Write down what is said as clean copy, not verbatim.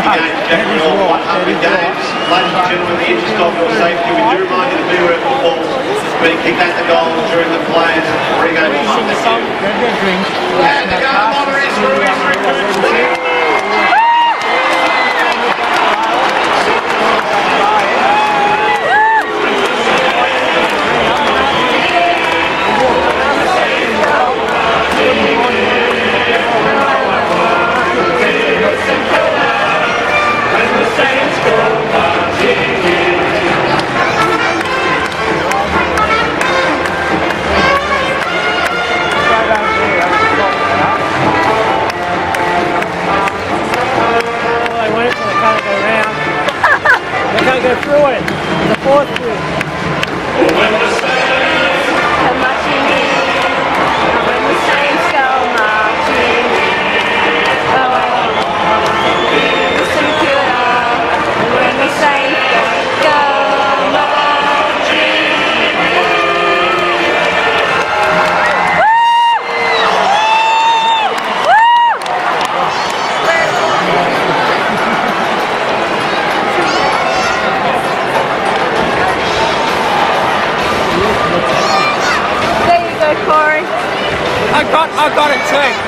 games, Jack Riddle, 100 games. Ladies and gentlemen, in the interest of your safety, we do remind you to beware of football. When you kick at the goal during the players' pre-game time. And the goal lottery is for recruits. Go through it. The fourth group. When the Saints are marching in, when the Saints go marching in the St Kilda, when the Saints go marching. I got it too.